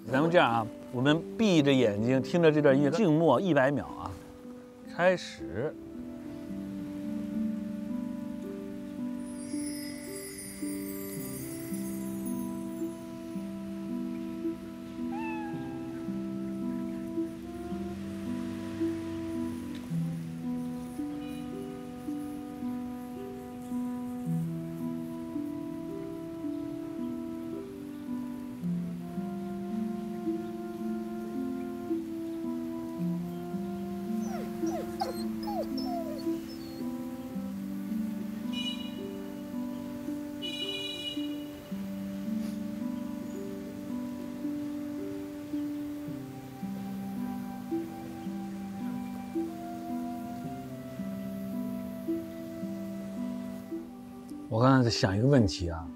咱们这样啊，我们闭着眼睛听着这段音乐，静默100秒啊，开始。我刚才在想一个问题啊，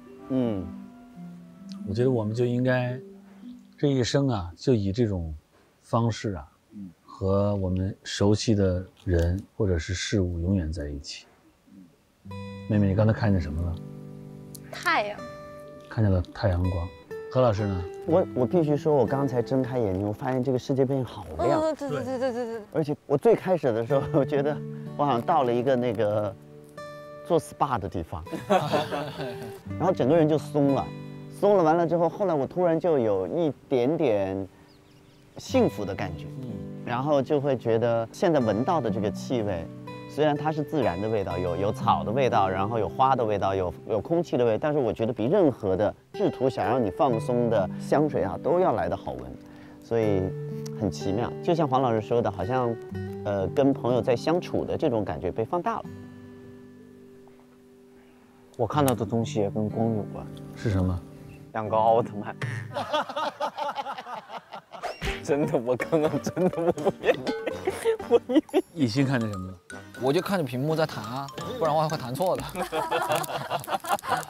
我觉得我们就应该这一生啊，就以这种方式啊，和我们熟悉的人或者是事物永远在一起。妹妹，你刚才看见什么了？ 太阳。 看见了太阳光。何老师呢？ 我必须说，我刚才睁开眼睛，我发现这个世界变好亮。 对。 而且我最开始的时候，我觉得我好像到了一个那个做 SPA 的地方，然后整个人就松了，完了之后，后来我突然就有一点点幸福的感觉，然后就会觉得现在闻到的这个气味，虽然它是自然的味道，有草的味道，然后有花的味道，有空气的味道，但是我觉得比任何的试图想让你放松的香水啊都要来得好闻，所以很奇妙。就像黄老师说的，好像跟朋友在相处的这种感觉被放大了。 我看到的东西也跟光有关， 是什么 ？2个奥特曼。真的，我刚刚真的我不骗你，我以为一心看见什么了？ 我就看着屏幕在弹啊，不然的话会弹错的。